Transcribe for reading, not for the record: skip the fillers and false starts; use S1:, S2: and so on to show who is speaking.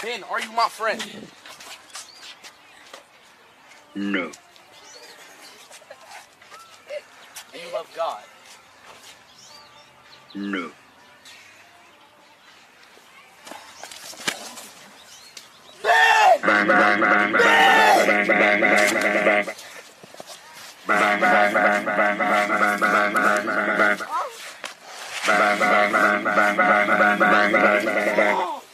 S1: Ben, are you my friend?
S2: No.
S1: Do you love God?
S2: No.
S1: Ben!
S2: Bang, bang, bang, bang, bang, bang, bang, bang, bang, bang. Bang, bang, bang, bang, bang, bang, bang, bang, bang, bang. Bang, bang, bang, bang, bang, bang, bang, bang, bang, bang.